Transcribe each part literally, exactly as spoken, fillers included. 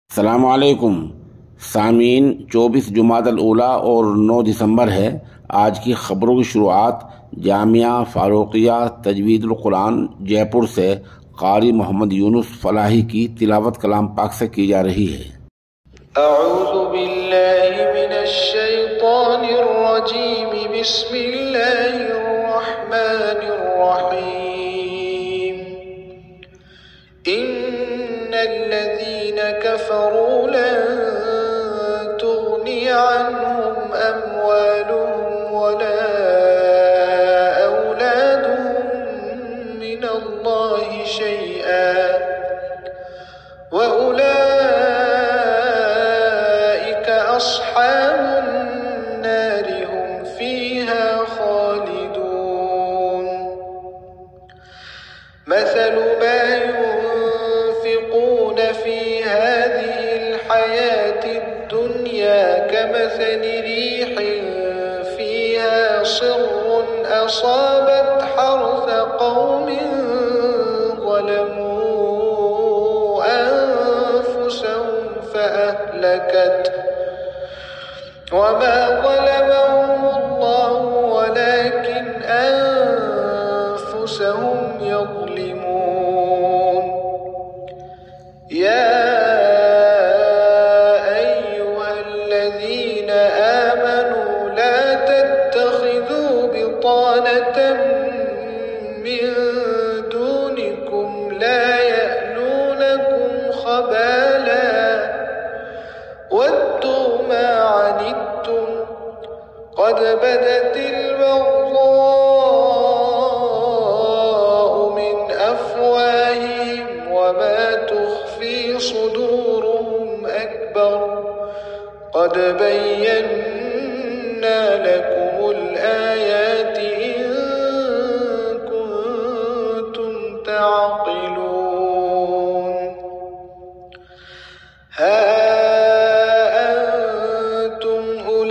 अस्सलामु अलैकुम सामीन। चौबीस जुमादल ऊला और नौ दिसंबर है। आज की ख़बरों की शुरुआत जामिया फ़ारूक़िया तजवीदुल कुरान जयपुर से क़ारी मोहम्मद यूनुस फ़लाही की तिलावत कलाम पाक से की जा रही है। अऊज़ु बिल्लाहि मिनश शैतानिर रजीम, बिस्मिल्लाहिर रहमानिर रहीम। इन्नल्लज़ीना कफ़रू लन तुग़नी अन्हुम अम्वालुहुम वला औलादुहुम मिनल्लाहि शैआ व उलाइका अस्हाबुन नारि हुम फ़ीहा ख़ालिदून। मसलु मा युनफ़िक़ून फ़ी हाज़िहिल हयातिद दुन्या कमसलि रीहिन फ़ीहा सिर्रुन असाबत हर्थ क़ौमिन ज़लमू अन्फुसहुम फ़अहलकत वमा ज़लमहुमुल्लाहु वलाकिन अन्फुसहुम यज़लिमून। या अय्युहल्लज़ीना आमनू ला तत्तखिज़ू बितानतन मिन दूनिकुम ला यअलूनकुम खबाला वद्दू मा अनित्तुम क़द बदतिल बग़्ज़ाउ मिन अफ़वाहिहिम वमा तुख़फ़ी सुदूरुहुम अकबर क़द बय्यन्ना लकुमुल आयाति इन कुन्तुम तअक़िलून। हा अंतुम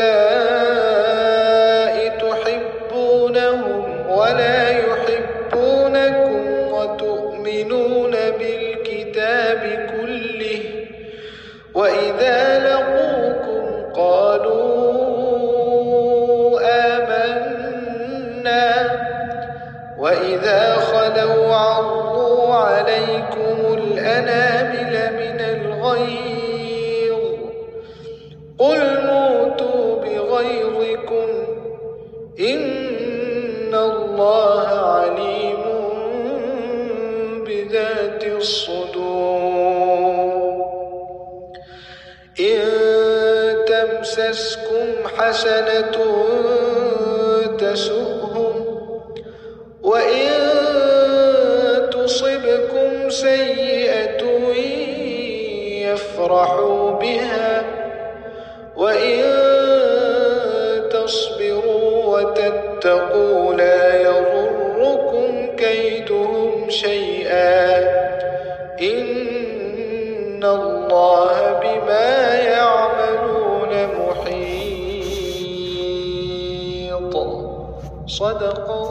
उलाइ तुहिब्बूनहुम वला युहिब्बूनकुम व तु'मिनून बिल किताबि कुल्लिहि व इज़ा लक़ूकुम क़ालू आमन्ना व इज़ा ख़लौ अज़्ज़ू अलैकुमुल अनामिल मिनल ग़ैज़ क़ुल मूतू बिग़ैज़िकुम इन्नल्लाह अलीमुन बिज़ातिस सुदूर। इन तमसस्कुम हसनतुन तसु'हुम व इन तुसिबकुम सय्यिअतुन यफ़रहू बिहा व इन तस्बिरू व तत्तक़ू ला यज़ुर्रुकुम कैदुहुम शैआ इन्नल्लाह बिमा यअमलून मुहीत। सदक़